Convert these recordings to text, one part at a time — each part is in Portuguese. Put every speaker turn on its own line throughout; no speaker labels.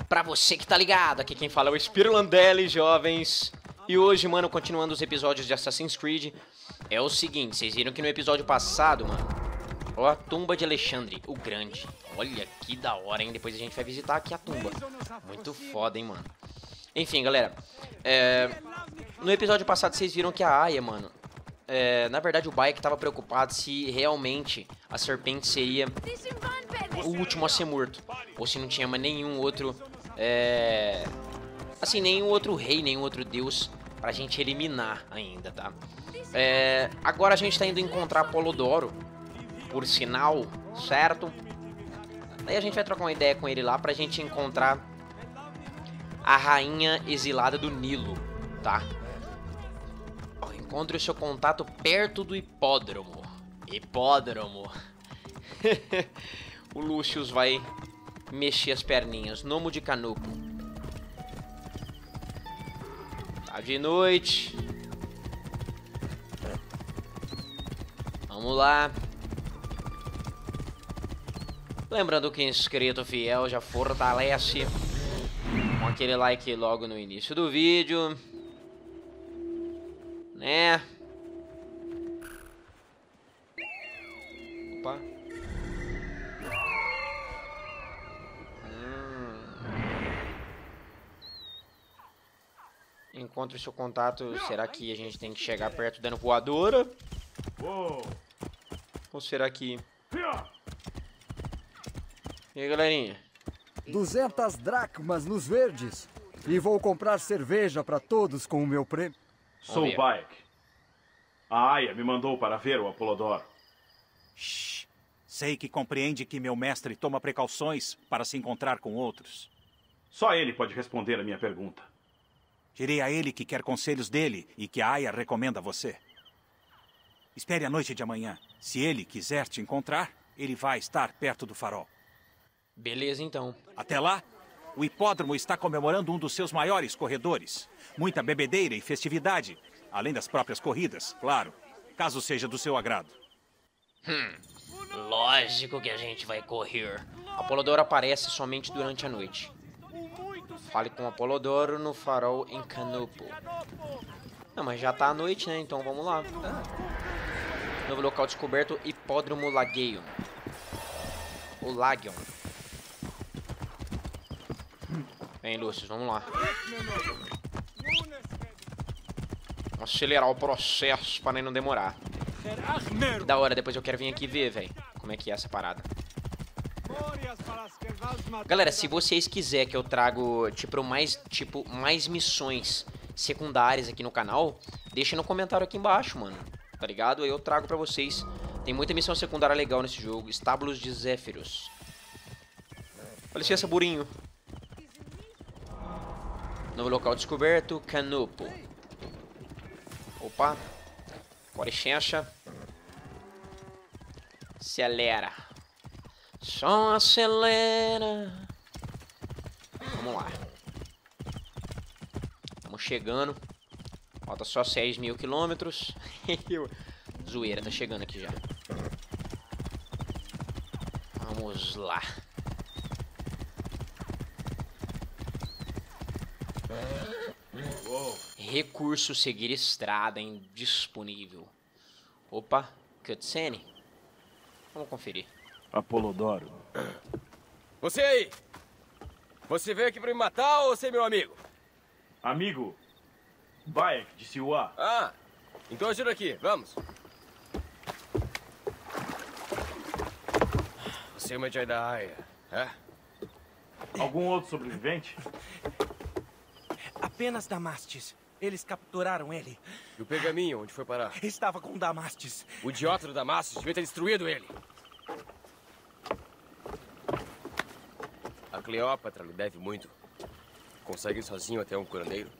Pra você que tá ligado, aqui quem fala é o Spiro Landelli, jovens. E hoje, mano, continuando os episódios de Assassin's Creed, é o seguinte, vocês viram que no episódio passado, mano, ó, a tumba de Alexandre, o Grande. Olha que da hora, hein? Depois a gente vai visitar aqui a tumba. Muito foda, hein, mano. Enfim, galera, no episódio passado vocês viram que a Aya, mano, na verdade o Bayek tava preocupado se realmente a serpente seria o último a ser morto. Ou se não tinha mais nenhum outro, assim, nenhum outro rei, nenhum outro deus pra gente eliminar ainda, tá? Agora a gente tá indo encontrar Apolodoro, por sinal, certo? Daí a gente vai trocar uma ideia com ele lá pra gente encontrar a rainha exilada do Nilo, tá? Encontre o seu contato perto do hipódromo. Hipódromo. O Lucius vai mexer as perninhas. Nomo de Canupo. Tá de noite. Vamos lá. Lembrando que inscrito fiel já fortalece com aquele like logo no início do vídeo, né? Opa. Encontre seu contato. Será que a gente tem que chegar perto dando voadora? Ou será que... E aí, galerinha?
200 dracmas nos verdes. E vou comprar cerveja para todos com o meu prêmio.
Sou o Bayek. A Aya me mandou para ver o Apolodoro.
Shhh. Sei que compreende que meu mestre toma precauções para se encontrar com outros.
Só ele pode responder a minha pergunta.
Direi a ele que quer conselhos dele e que a Aya recomenda você. Espere a noite de amanhã. Se ele quiser te encontrar, ele vai estar perto do farol.
Beleza, então.
Até lá, o hipódromo está comemorando um dos seus maiores corredores. Muita bebedeira e festividade, além das próprias corridas, claro, caso seja do seu agrado.
Lógico que a gente vai correr. Apolodoro aparece somente durante a noite. Fale com Apolodoro no farol em Canupo. Não, mas já tá à noite, né? Então vamos lá. Novo local descoberto, Hipódromo Lagueion. O Lagion. Vem, Lucius, vamos lá. Vamos acelerar o processo para não demorar. Que da hora, depois eu quero vir aqui ver, velho, como é que é essa parada. Galera, se vocês quiserem que eu trago, mais missões secundárias aqui no canal, deixa no comentário aqui embaixo, mano. Tá ligado? Aí eu trago pra vocês. Tem muita missão secundária legal nesse jogo. Estábulos de Zéfiros. Dá licença, burinho. Novo local descoberto, Canupo. Opa. Com licença. Acelera. Só acelera. Vamos lá. Estamos chegando. Falta só 6.000 quilômetros. Zoeira, tá chegando aqui já. Vamos lá. Recurso seguir estrada indisponível. Opa, cutscene. Vamos conferir.
Apolodoro.
Você aí! Você veio aqui pra me matar ou você é meu amigo?
Amigo. Bayek, de Siwa.
Ah, então ajuda aqui, vamos. Você é uma Jedi da Aya, é?
Algum outro sobrevivente?
Apenas Damastes. Eles capturaram ele.
E o pergaminho, onde foi parar?
Estava com Damastes.
O idiota do Damascus devia ter destruído ele. A Cleópatra lhe deve muito. Consegue ir sozinho até um curandeiro?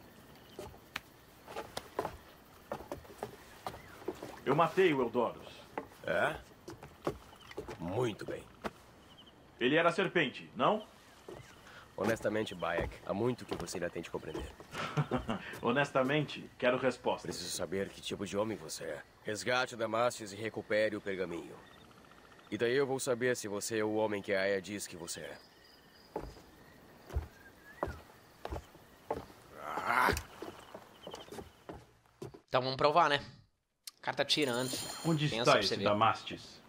Eu matei o Eudorus.
É? Muito bem.
Ele era serpente, não?
Honestamente, Bayek, há muito que você ainda tem de compreender.
Honestamente, quero resposta.
Preciso saber que tipo de homem você é. Resgate o Damastes e recupere o pergaminho. E daí eu vou saber se você é o homem que a Aya diz que você é.
Então vamos provar, né? O cara tá tirando.
Onde
Pensa
está
pra você
esse
ver.
Damastes?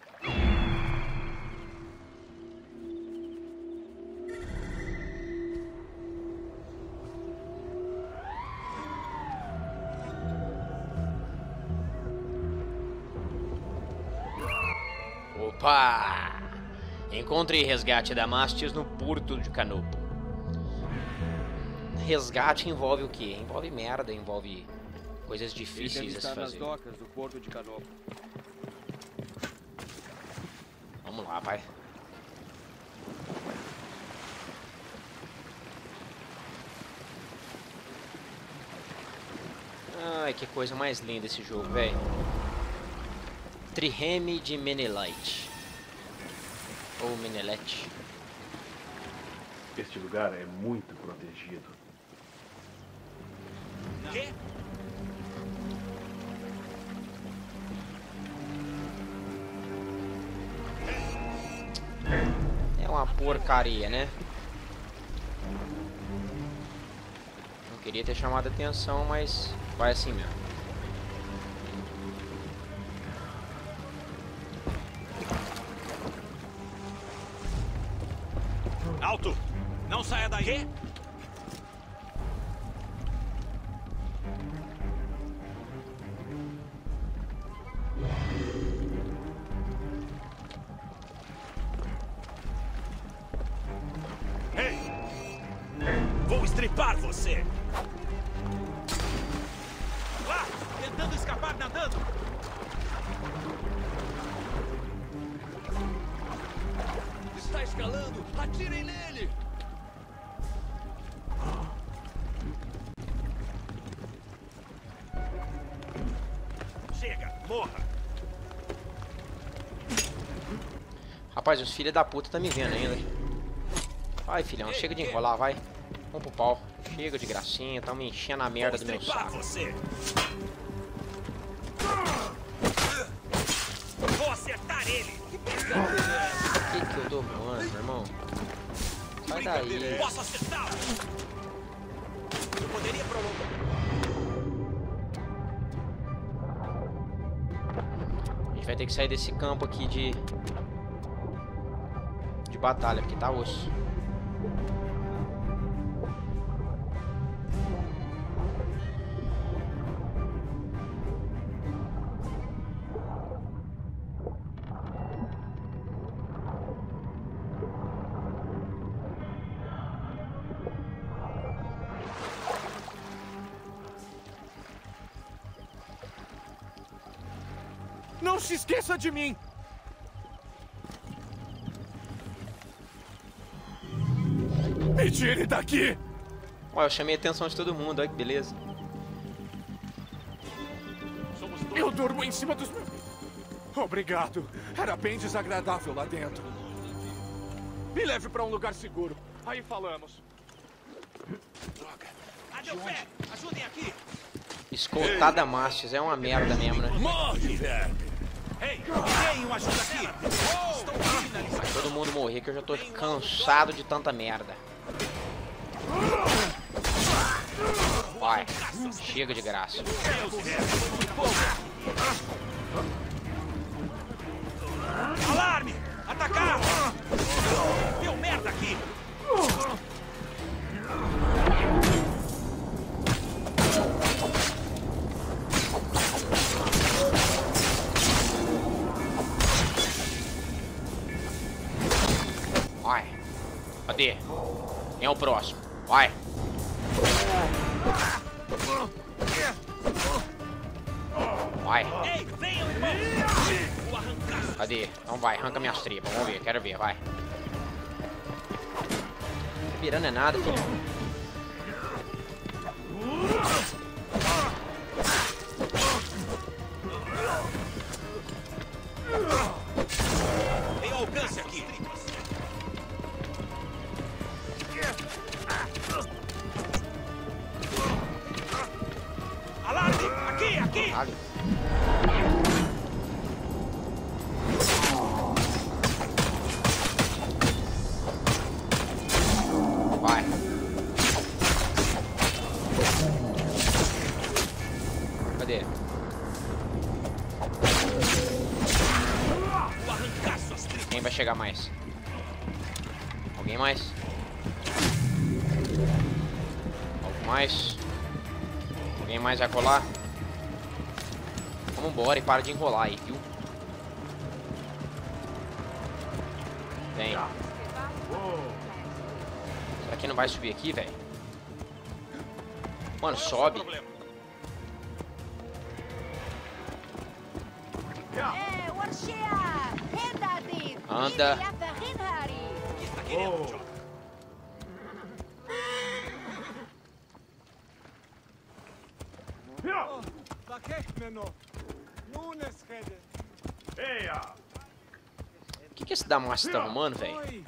Opa! Encontrei resgate Damastes no porto de Canopo. Resgate envolve o quê? Envolve merda, envolve coisas difíceis a se fazer.
docas do porto de Canopo.
Vamos lá, pai. Ai, que coisa mais linda esse jogo, velho. Trireme de Menelite. Ou Menelete.
Este lugar é muito protegido.
Quê?
É uma porcaria, né? Não queria ter chamado a atenção, mas vai assim mesmo.
Alto! Não saia daí! Quê? Ei! Vou estripar você! Lá! Tentando escapar nadando!
Está escalando! Atirem nele!
Chega! Morra!
Rapaz, os filhos da puta tá me vendo ainda. Vai, filhão, chega de enrolar, vai. Vamos pro pau. Chega de gracinha, tá me enchendo a merda do meu saco.
Você. Vou acertar ele!
Que eu dou mano, meu irmão? Sai daí.
Posso acertá-lo! Eu poderia prolongar.
A gente vai ter que sair desse campo aqui de batalha, porque tá osso.
Não se esqueça de mim! Me tire daqui!
Ó, eu chamei a atenção de todo mundo, olha que beleza.
Eu durmo em cima dos... Obrigado. Era bem desagradável lá dentro. Me leve para um lugar seguro. Aí falamos.
Droga! Adelpé! Ajudem aqui!
Escoltar Damastes é uma merda mesmo, né?
Morre, velho! Ei! Ninguém ajuda aqui! Estou finalizando!
Vai todo mundo morrer que eu já tô cansado de tanta merda. Vai, chega de graça.
Alarme! Atacar! Deu merda aqui!
Vai. Cadê? Quem é o próximo? Vai. Vai.
Ei, venham, irmão! Vou arrancar!
Cadê? Então vai, arranca minhas tripas. Vamos ver, quero ver, vai. Pirando é nada, filho.
Tem alcance aqui! Alarme! Aqui, aqui!
Vale. Vai. Cadê? chegar mais. Alguém mais? Algo mais? Alguém mais vai colar? Vamos embora e para de enrolar aí, viu? Vem. Será que não vai subir aqui, velho? Mano, sobe. Anda. O que esse Damasco tá arrumando, velho?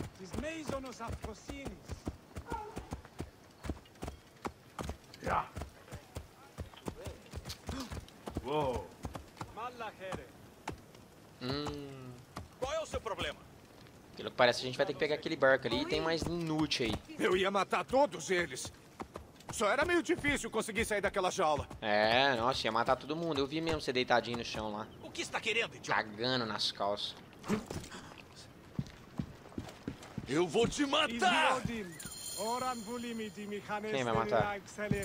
Qual é o seu problema?
Pelo que parece, a gente vai ter que pegar aquele barco ali e tem mais inútil aí.
Eu ia matar todos eles. Só era meio difícil conseguir sair daquela jaula.
É, nossa, ia matar todo mundo. Eu vi mesmo você deitadinho no chão lá.
O que está querendo, idiota?
Cagando nas calças.
Eu vou te matar!
Quem vai matar?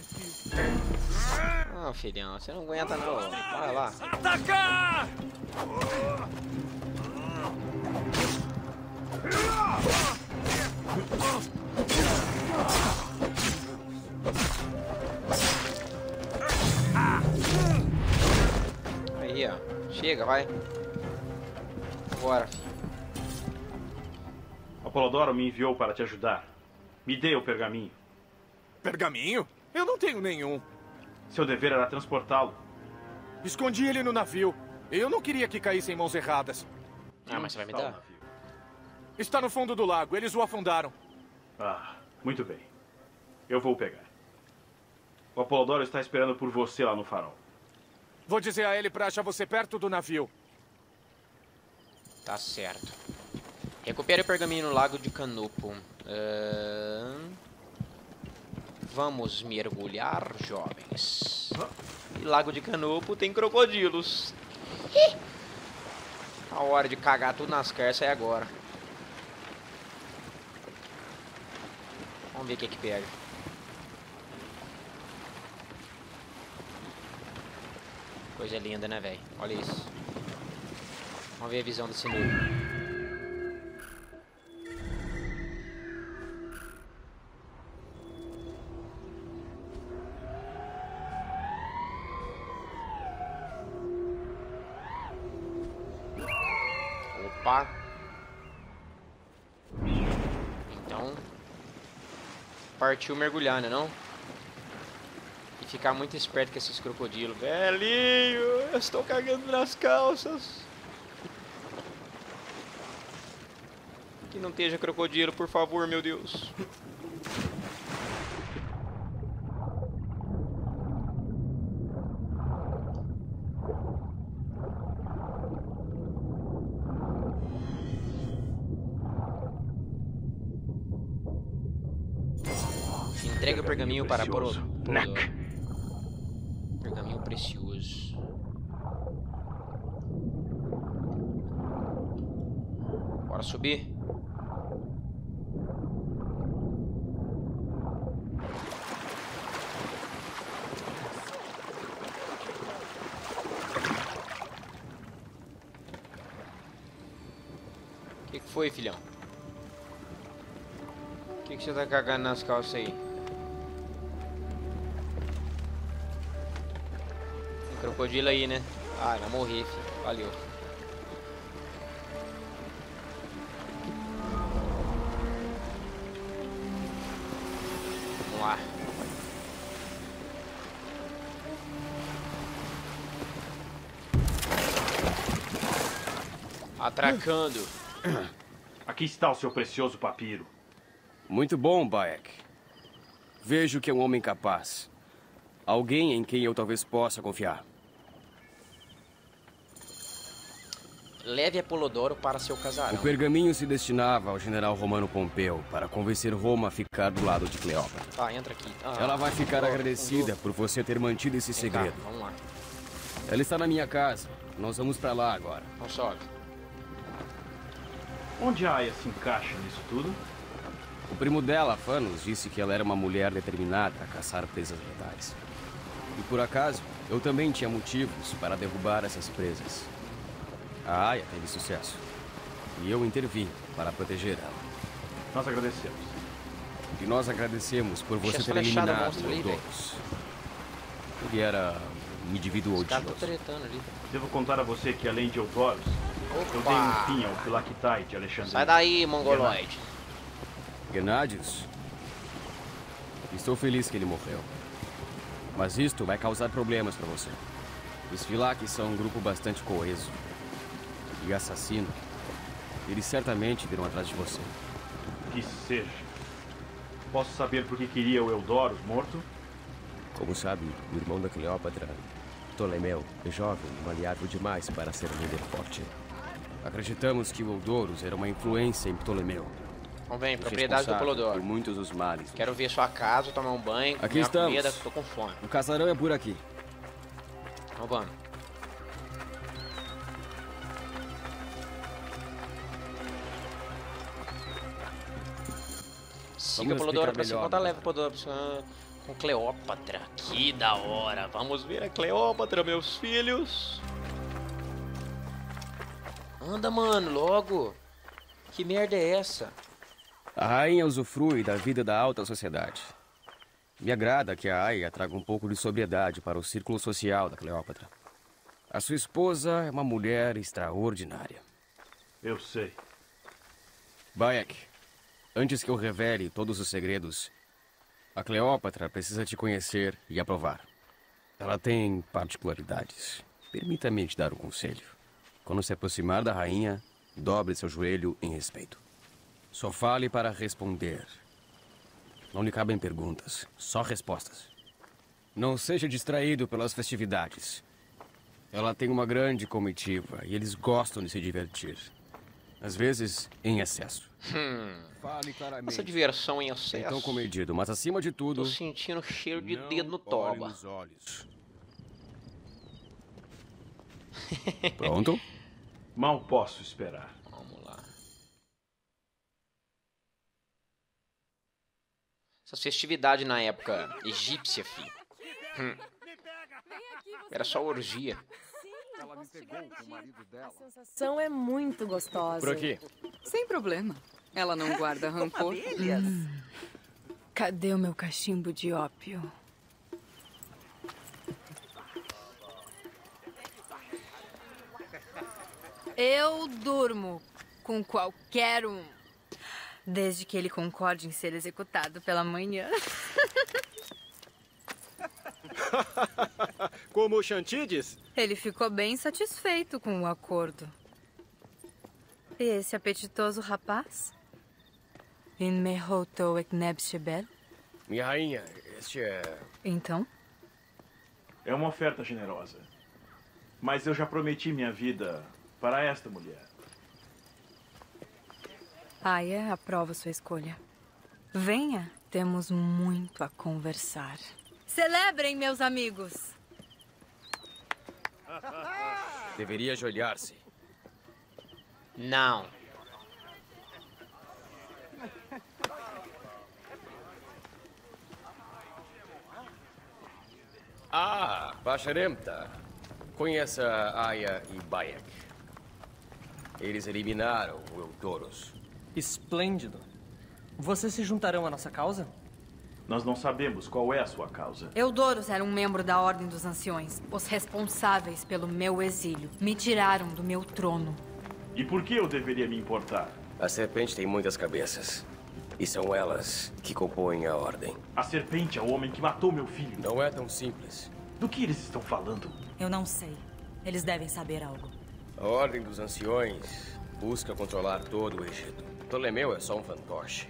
Ah, filhão, você não aguenta não. Vai lá.
Atacar!
Aí, ó. Chega, vai. Bora, filho.
Apolodoro me enviou para te ajudar. Me dê o pergaminho.
Pergaminho? Eu não tenho nenhum.
Seu dever era transportá-lo.
Escondi ele no navio. Eu não queria que caísse em mãos erradas.
Ah, mas você vai me dar?
Está no fundo do lago. Eles o afundaram.
Ah, muito bem. Eu vou pegar. O Apolodoro está esperando por você lá no farol.
Vou dizer a ele para achar você perto do navio.
Tá certo. Recupere o pergaminho no lago de Canopo. Vamos mergulhar, jovens. E lago de Canopo tem crocodilos. A hora de cagar tudo nas carças é agora. Vamos ver o que pega. Coisa linda, né, velho? Olha isso. Vamos ver a visão desse novo. Opa. Então partiu mergulhar, né não? E ficar muito esperto com esses crocodilos. Velhinho, eu estou cagando nas calças. Que não esteja crocodilo, por favor, meu Deus. Entregue o pergaminho para Polodoro. Pergaminho precioso. Bora subir. O que foi, filhão? O que você tá cagando nas calças aí? Tem crocodilo aí, né? Ah, vai morrer, filho. Valeu. Vamos lá. Atracando.
Aqui está o seu precioso papiro.
Muito bom, Bayek. Vejo que é um homem capaz. Alguém em quem eu talvez possa confiar.
Leve Apolodoro para seu casarão.
O pergaminho se destinava ao general Romano Pompeu para convencer Roma a ficar do lado de Cleópatra.
Tá, entra aqui.
Ela vai ficar agradecida por você ter mantido esse segredo.
Tá, vamos lá.
Ela está na minha casa. Nós vamos para lá agora.
Não sobe.
Onde a Aya se encaixa nisso tudo?
O primo dela, Fanos, disse que ela era uma mulher determinada a caçar presas letais. E por acaso, eu também tinha motivos para derrubar essas presas. A Aya teve sucesso. E eu intervim para proteger ela.
Nós agradecemos.
E nós agradecemos por você ter eliminado o Eldorus. Ele era um indivíduo
Os caras
odioso.
estão tretando ali.
Devo contar a você que além de Eldorus, eu dei um fim ao Philaktai de Alexandria.
Sai daí, mongoloide.
Gennadius? Estou feliz que ele morreu. Mas isto vai causar problemas para você. Os Philaki são um grupo bastante coeso. E assassino. Eles certamente virão atrás de você.
Que seja. Posso saber por que queria o Eldorus morto?
Como sabe, o irmão da Cleópatra, Ptolemeu, é jovem e maleável demais para ser um líder forte. Acreditamos que o Eldorus era uma influência em Ptolemeu.
Vamos ver, propriedade do
responsável
Polodoro.
por muitos dos males.
Quero ver sua casa, tomar um banho,
Aqui
comer uma
estamos.
comida, tô com fome.
O casarão é por aqui.
Então vamos. Siga o Polodoro pra se
melhor,
contar
né?
leve Polodoro com Cleópatra. Que da hora. Vamos ver a Cleópatra, meus filhos. Anda, mano, logo. Que merda é essa?
A rainha usufrui da vida da alta sociedade. Me agrada que a Aya traga um pouco de sobriedade para o círculo social da Cleópatra. A sua esposa é uma mulher extraordinária.
Eu sei.
Bayek, antes que eu revele todos os segredos, a Cleópatra precisa te conhecer e aprovar. Ela tem particularidades. Permita-me te dar um conselho. Quando se aproximar da rainha, dobre seu joelho em respeito. Só fale para responder. Não lhe cabem perguntas, só respostas. Não seja distraído pelas festividades. Ela tem uma grande comitiva e eles gostam de se divertir. Às vezes, em excesso. Fale claramente.
Essa diversão em excesso.
Então comedido, mas acima de tudo...
Tô sentindo cheiro de
não
dedo no
olhe
toba.
nos olhos. Pronto?
Mal posso esperar.
Vamos lá. Essas festividades na época egípcia, fi. Era só orgia.
Ela me pegou com o marido dela.
A sensação é muito gostosa.
Por aqui.
Sem problema. Ela não guarda rancor.
Cadê o meu cachimbo de ópio? Eu durmo com qualquer um. Desde que ele concorde em ser executado pela manhã.
Como o Xantides?
Ele ficou bem satisfeito com o acordo. E esse apetitoso rapaz? In mehoto ekneb shebel?
Minha rainha, este é...
Então?
É uma oferta generosa. Mas eu já prometi minha vida para esta mulher.
Aya aprova sua escolha. Venha, temos muito a conversar. Celebrem, meus amigos!
Deveria ajoelhar-se.
Não.
Ah, Basharemta. Conheça Aya e Bayek. Eles eliminaram o Eldorus.
Esplêndido. Vocês se juntarão à nossa causa?
Nós não sabemos qual é a sua causa.
Eudorus era um membro da Ordem dos Anciões. Os responsáveis pelo meu exílio me tiraram do meu trono.
E por que eu deveria me importar?
A serpente tem muitas cabeças. E são elas que compõem a Ordem.
A serpente é o homem que matou meu filho.
Não é tão simples.
Do que eles estão falando?
Eu não sei. Eles devem saber algo.
A Ordem dos Anciões busca controlar todo o Egito. Ptolemeu é só um fantoche.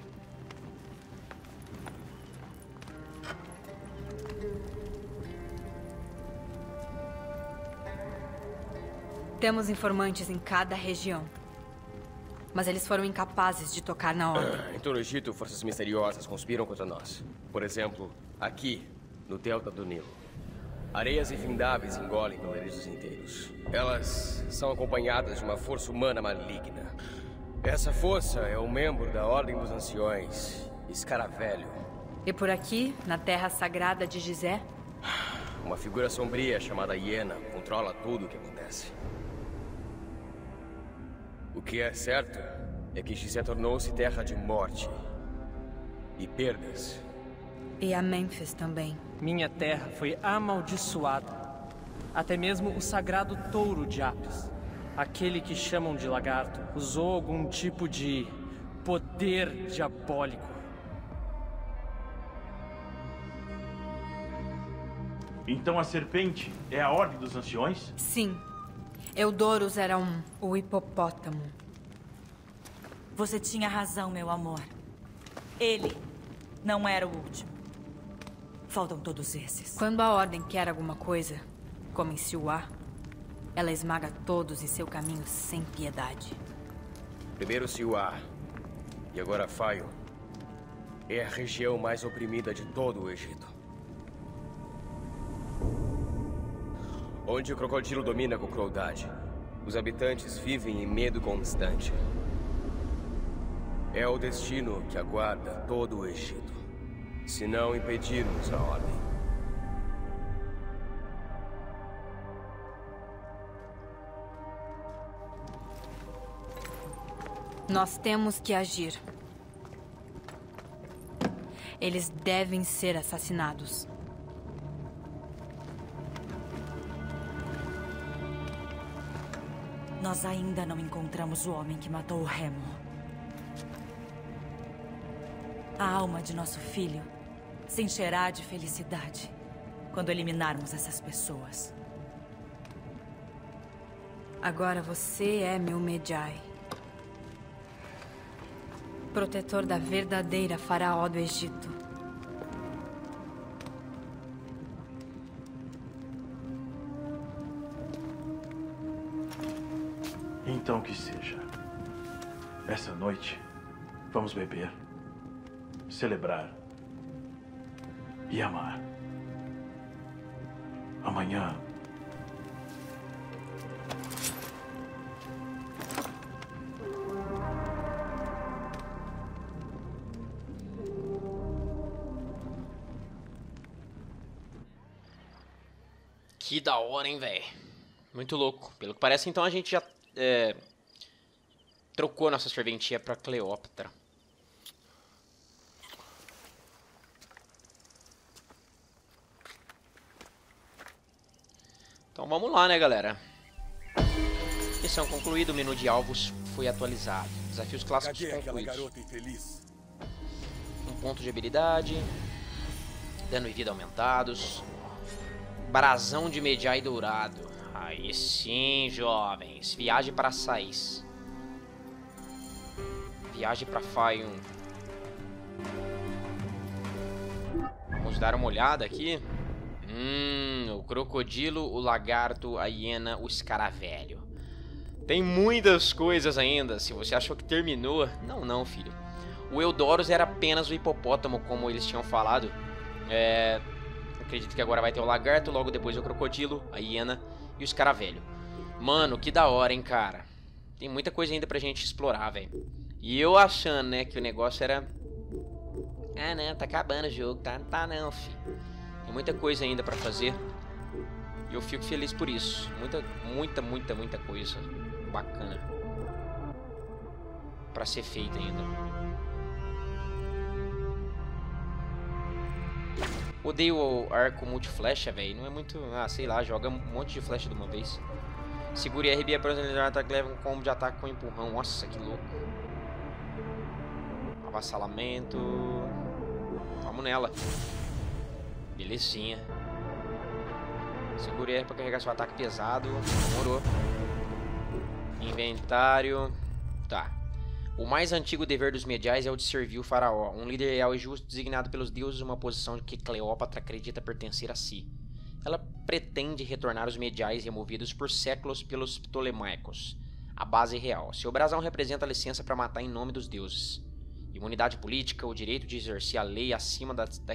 Temos informantes em cada região. Mas eles foram incapazes de tocar na Ordem.
Em todo o Egito, forças misteriosas conspiram contra nós. Por exemplo, aqui, no delta do Nilo. Areias infindáveis engolem vilarejos inteiros. Elas são acompanhadas de uma força humana maligna. Essa força é um membro da Ordem dos Anciões, Escaravelho.
E por aqui, na Terra Sagrada de Gizé?
Uma figura sombria chamada Hiena controla tudo o que acontece. O que é certo é que Gizé tornou-se terra de morte e perdas.
E a Mênfis também.
Minha terra foi amaldiçoada. Até mesmo o sagrado touro de Apis, aquele que chamam de lagarto, usou algum tipo de poder diabólico.
Então a serpente é a Ordem dos Anciões?
Sim. Eudorus era o hipopótamo.
Você tinha razão, meu amor. Ele não era o último. Faltam todos esses.
Quando a Ordem quer alguma coisa, como em Siuá, ela esmaga todos em seu caminho sem piedade.
Primeiro Siuá, e agora Faio, é a região mais oprimida de todo o Egito. Onde o crocodilo domina com crueldade, os habitantes vivem em medo constante. É o destino que aguarda todo o Egito, se não impedirmos a Ordem.
Nós temos que agir. Eles devem ser assassinados.
Nós ainda não encontramos o homem que matou o Remo. A alma de nosso filho se encherá de felicidade quando eliminarmos essas pessoas.
Agora você é meu Medjay. Protetor da verdadeira faraó do Egito.
Então que seja. Essa noite, vamos beber, celebrar e amar. Amanhã,
que da hora, hein, velho? Muito louco. Pelo que parece, então, a gente já trocou nossa serventia pra Cleópatra. Então vamos lá, né, galera? Missão concluída, o menu de alvos foi atualizado. Desafios clássicos concluídos. Um ponto de habilidade. Dano e vida aumentados. Brasão de Medjay dourado. Aí sim, jovens. Viagem para Sais. Viagem para Faium. Vamos dar uma olhada aqui. O crocodilo, o lagarto, a hiena, o escaravelho. Tem muitas coisas ainda. Se você achou que terminou, não, filho. O Eudorus era apenas o hipopótamo, como eles tinham falado. Acredito que agora vai ter o lagarto, logo depois o crocodilo, a hiena e o escaravelho. Mano, que da hora, hein, cara. Tem muita coisa ainda pra gente explorar, velho. E eu achando, né, que o negócio era... Ah, não, tá acabando o jogo, tá? Não tá não, filho. Tem muita coisa ainda pra fazer. E eu fico feliz por isso. Muita coisa bacana pra ser feita ainda. Odeio o arco multiflecha, velho. Não é muito... Ah, sei lá, joga um monte de flecha de uma vez. Segure RB para personalizar ataque, leva um combo de ataque com empurrão. Nossa, que louco. Avassalamento. Vamos nela. Belezinha. Segure R para carregar seu ataque pesado. Demorou. Inventário. Tá. O mais antigo dever dos Medjay é o de servir o faraó, um líder leal e justo designado pelos deuses, uma posição que Cleópatra acredita pertencer a si. Ela pretende retornar os Medjay removidos por séculos pelos Ptolemaicos, a base real. Seu brasão representa a licença para matar em nome dos deuses. Imunidade política, o direito de exercer a lei acima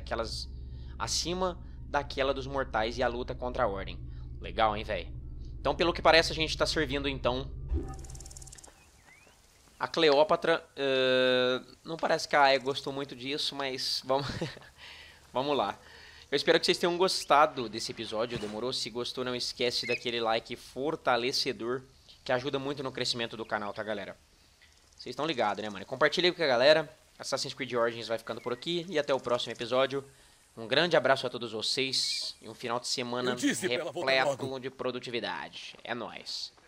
daquela dos mortais e a luta contra a ordem. Legal, hein, velho? Então, pelo que parece, a gente tá servindo, então... A Cleópatra, não parece que a Aya gostou muito disso, mas vamos, vamos lá. Eu espero que vocês tenham gostado desse episódio, demorou? Se gostou, não esquece daquele like fortalecedor, que ajuda muito no crescimento do canal, tá, galera? Vocês estão ligados, né, mano? Compartilha com a galera. Assassin's Creed Origins vai ficando por aqui e até o próximo episódio. Um grande abraço a todos vocês e um final de semana repleto de produtividade. É nóis.